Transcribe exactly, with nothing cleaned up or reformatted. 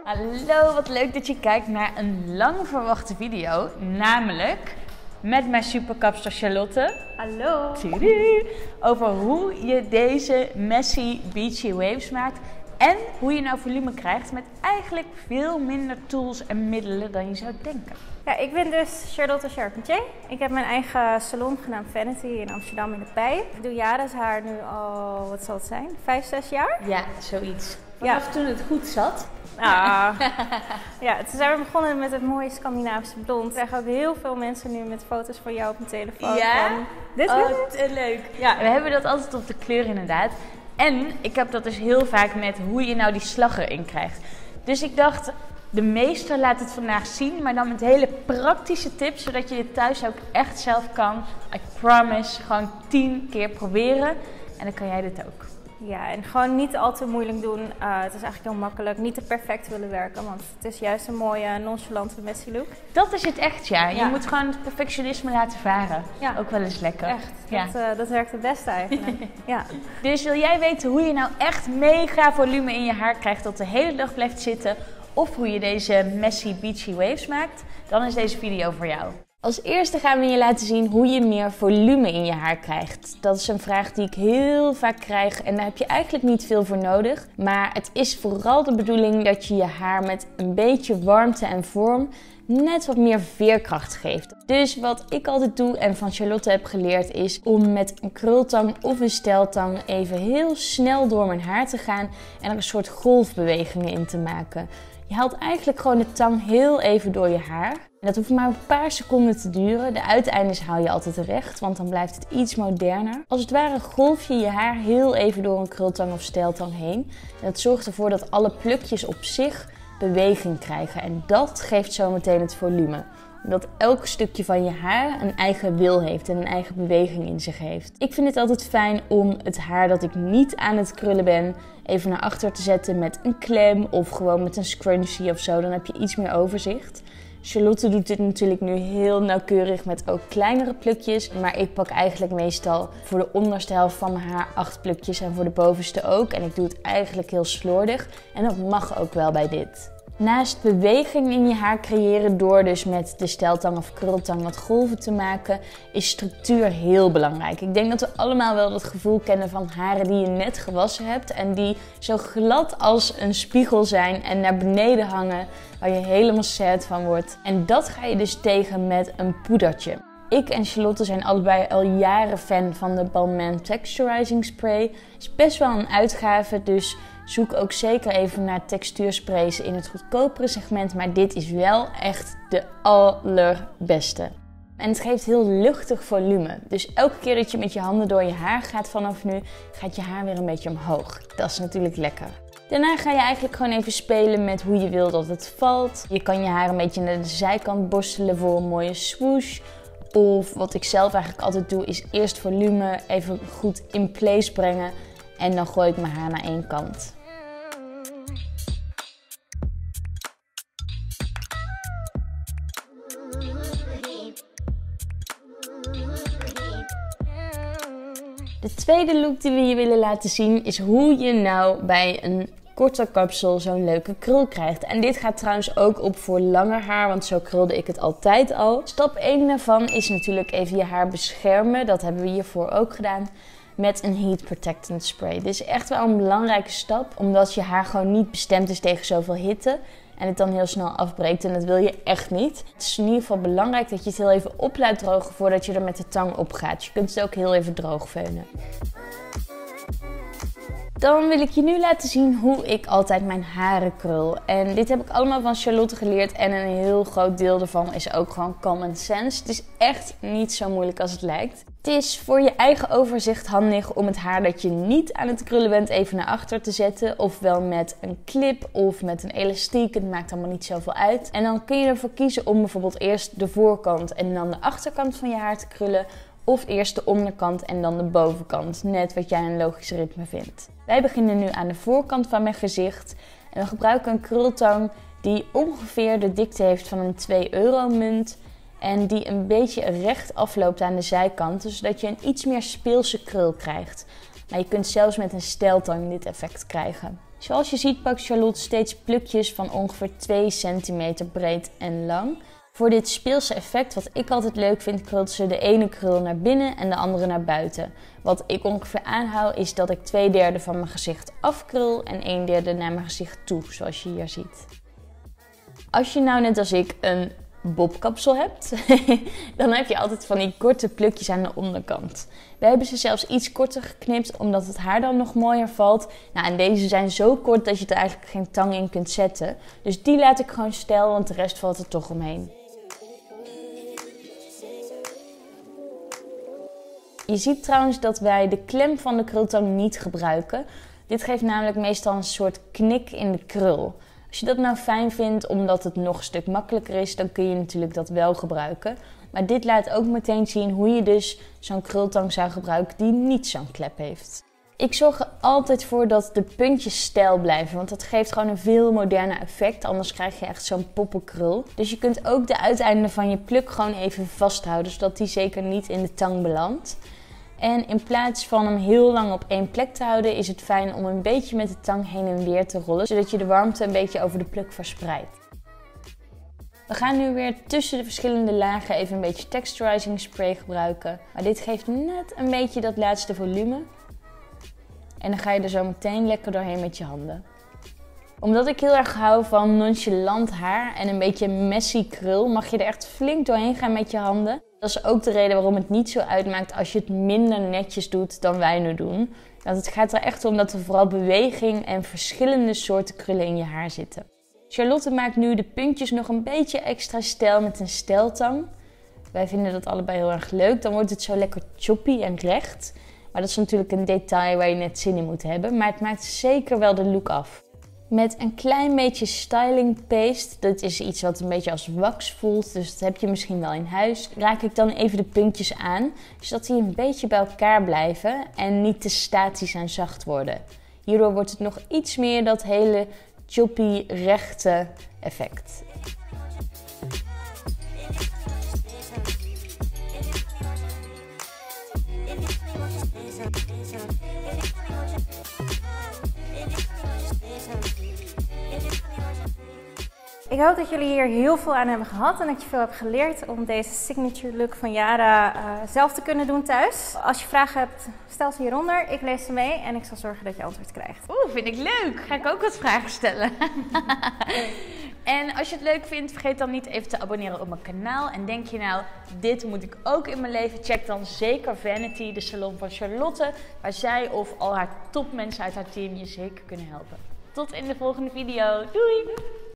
Hallo, wat leuk dat je kijkt naar een lang verwachte video, namelijk met mijn superkapster Charlotte. Hallo. Tjie, over hoe je deze messy beachy waves maakt en hoe je nou volume krijgt met eigenlijk veel minder tools en middelen dan je zou denken. Ja, ik ben dus Charlotte Charpentier. Ik heb mijn eigen salon genaamd Vanity in Amsterdam in de Pij. Ik doe Jada's haar nu al, wat zal het zijn, vijf, zes jaar? Ja, zoiets. Vanaf ja. toen het goed zat. Ah. Ja, toen zijn we begonnen met het mooie Scandinavische blond. Ik krijg ook heel veel mensen nu met foto's van jou op mijn telefoon. Ja? Van, dit oh, is leuk. Ja, we hebben dat altijd op de kleur inderdaad. En ik heb dat dus heel vaak met hoe je nou die slag erin krijgt. Dus ik dacht, de meester laat het vandaag zien, maar dan met hele praktische tips, zodat je dit thuis ook echt zelf kan. I promise, gewoon tien keer proberen en dan kan jij dit ook. Ja, en gewoon niet al te moeilijk doen. Uh, het is eigenlijk heel makkelijk. Niet te perfect willen werken, want het is juist een mooie, nonchalante messy look. Dat is het echt, ja. Je ja. moet gewoon het perfectionisme laten varen. Ja. Ook wel eens lekker. Echt, ja. dat, uh, dat werkt het beste eigenlijk. Ja. Dus wil jij weten hoe je nou echt mega volume in je haar krijgt dat de hele dag blijft zitten, of hoe je deze messy beachy waves maakt, dan is deze video voor jou. Als eerste gaan we je laten zien hoe je meer volume in je haar krijgt. Dat is een vraag die ik heel vaak krijg en daar heb je eigenlijk niet veel voor nodig. Maar het is vooral de bedoeling dat je je haar met een beetje warmte en vorm net wat meer veerkracht geeft. Dus wat ik altijd doe en van Charlotte heb geleerd is om met een krultang of een steltang even heel snel door mijn haar te gaan en er een soort golfbewegingen in te maken. Je haalt eigenlijk gewoon de tang heel even door je haar. En dat hoeft maar een paar seconden te duren. De uiteindes haal je altijd recht, want dan blijft het iets moderner. Als het ware golf je je haar heel even door een krultang of steltang heen. En dat zorgt ervoor dat alle plukjes op zich beweging krijgen. En dat geeft zometeen het volume. Omdat elk stukje van je haar een eigen wil heeft en een eigen beweging in zich heeft. Ik vind het altijd fijn om het haar dat ik niet aan het krullen ben even naar achter te zetten met een klem of gewoon met een scrunchie of zo. Dan heb je iets meer overzicht. Charlotte doet dit natuurlijk nu heel nauwkeurig met ook kleinere plukjes. Maar ik pak eigenlijk meestal voor de onderste helft van mijn haar acht plukjes en voor de bovenste ook. En ik doe het eigenlijk heel slordig en dat mag ook wel bij dit. Naast beweging in je haar creëren door dus met de steltang of krultang wat golven te maken, is structuur heel belangrijk. Ik denk dat we allemaal wel dat gevoel kennen van haren die je net gewassen hebt en die zo glad als een spiegel zijn en naar beneden hangen, waar je helemaal sad van wordt. En dat ga je dus tegen met een poedertje. Ik en Charlotte zijn allebei al jaren fan van de Balmain Texturizing Spray. Het is best wel een uitgave, dus zoek ook zeker even naar textuursprays in het goedkopere segment. Maar dit is wel echt de allerbeste. En het geeft heel luchtig volume. Dus elke keer dat je met je handen door je haar gaat vanaf nu, gaat je haar weer een beetje omhoog. Dat is natuurlijk lekker. Daarna ga je eigenlijk gewoon even spelen met hoe je wil dat het valt. Je kan je haar een beetje naar de zijkant borstelen voor een mooie swoosh. Of wat ik zelf eigenlijk altijd doe, is eerst volume even goed in place brengen. En dan gooi ik mijn haar naar één kant. De tweede look die we je willen laten zien is hoe je nou bij een korte kapsel zo'n leuke krul krijgt. En dit gaat trouwens ook op voor langer haar, want zo krulde ik het altijd al. Stap één daarvan is natuurlijk even je haar beschermen. Dat hebben we hiervoor ook gedaan met een heat protectant spray. Dit is echt wel een belangrijke stap, omdat je haar gewoon niet bestemd is tegen zoveel hitte en het dan heel snel afbreekt en dat wil je echt niet. Het is in ieder geval belangrijk dat je het heel even op laat drogen voordat je er met de tang op gaat. Je kunt het ook heel even droog veunen. Dan wil ik je nu laten zien hoe ik altijd mijn haren krul. En dit heb ik allemaal van Charlotte geleerd en een heel groot deel daarvan is ook gewoon common sense. Het is echt niet zo moeilijk als het lijkt. Het is voor je eigen overzicht handig om het haar dat je niet aan het krullen bent even naar achter te zetten. Ofwel met een clip of met een elastiek. Het maakt allemaal niet zoveel uit. En dan kun je ervoor kiezen om bijvoorbeeld eerst de voorkant en dan de achterkant van je haar te krullen. Of eerst de onderkant en dan de bovenkant. Net wat jij een logisch ritme vindt. Wij beginnen nu aan de voorkant van mijn gezicht. En we gebruiken een krultang die ongeveer de dikte heeft van een twee euro munt. En die een beetje recht afloopt aan de zijkanten, zodat je een iets meer speelse krul krijgt. Maar je kunt zelfs met een steltang dit effect krijgen. Zoals je ziet pakt Charlotte steeds plukjes van ongeveer twee centimeter breed en lang. Voor dit speelse effect, wat ik altijd leuk vind, krult ze de ene krul naar binnen en de andere naar buiten. Wat ik ongeveer aanhoud is dat ik twee derde van mijn gezicht afkrul en een derde naar mijn gezicht toe, zoals je hier ziet. Als je nou net als ik een bobkapsel hebt, dan heb je altijd van die korte plukjes aan de onderkant. Wij hebben ze zelfs iets korter geknipt, omdat het haar dan nog mooier valt. Nou, en deze zijn zo kort dat je er eigenlijk geen tang in kunt zetten. Dus die laat ik gewoon stijl, want de rest valt er toch omheen. Je ziet trouwens dat wij de klem van de krultang niet gebruiken. Dit geeft namelijk meestal een soort knik in de krul. Als je dat nou fijn vindt omdat het nog een stuk makkelijker is, dan kun je natuurlijk dat wel gebruiken. Maar dit laat ook meteen zien hoe je dus zo'n krultang zou gebruiken die niet zo'n klep heeft. Ik zorg er altijd voor dat de puntjes stijl blijven, want dat geeft gewoon een veel moderner effect. Anders krijg je echt zo'n poppenkrul. Dus je kunt ook de uiteinden van je pluk gewoon even vasthouden, zodat die zeker niet in de tang belandt. En in plaats van hem heel lang op één plek te houden, is het fijn om een beetje met de tang heen en weer te rollen, zodat je de warmte een beetje over de pluk verspreidt. We gaan nu weer tussen de verschillende lagen even een beetje texturizing spray gebruiken. Maar dit geeft net een beetje dat laatste volume. En dan ga je er zo meteen lekker doorheen met je handen. Omdat ik heel erg hou van nonchalant haar en een beetje messy krul, mag je er echt flink doorheen gaan met je handen. Dat is ook de reden waarom het niet zo uitmaakt als je het minder netjes doet dan wij nu doen. Want het gaat er echt om dat er vooral beweging en verschillende soorten krullen in je haar zitten. Charlotte maakt nu de puntjes nog een beetje extra stijl met een stijltang. Wij vinden dat allebei heel erg leuk. Dan wordt het zo lekker choppy en recht. Maar dat is natuurlijk een detail waar je net zin in moet hebben. Maar het maakt zeker wel de look af. Met een klein beetje styling paste, dat is iets wat een beetje als wax voelt, dus dat heb je misschien wel in huis, raak ik dan even de puntjes aan, zodat die een beetje bij elkaar blijven en niet te statisch en zacht worden. Hierdoor wordt het nog iets meer dat hele choppy, rechte effect. Ik hoop dat jullie hier heel veel aan hebben gehad en dat je veel hebt geleerd om deze signature look van Yara uh, zelf te kunnen doen thuis. Als je vragen hebt, stel ze hieronder. Ik lees ze mee en ik zal zorgen dat je antwoord krijgt. Oeh, vind ik leuk. Ga ik ook wat vragen stellen. En als je het leuk vindt, vergeet dan niet even te abonneren op mijn kanaal. En denk je nou, dit moet ik ook in mijn leven? Check dan zeker Vanity, de salon van Charlotte, waar zij of al haar topmensen uit haar team je zeker kunnen helpen. Tot in de volgende video. Doei!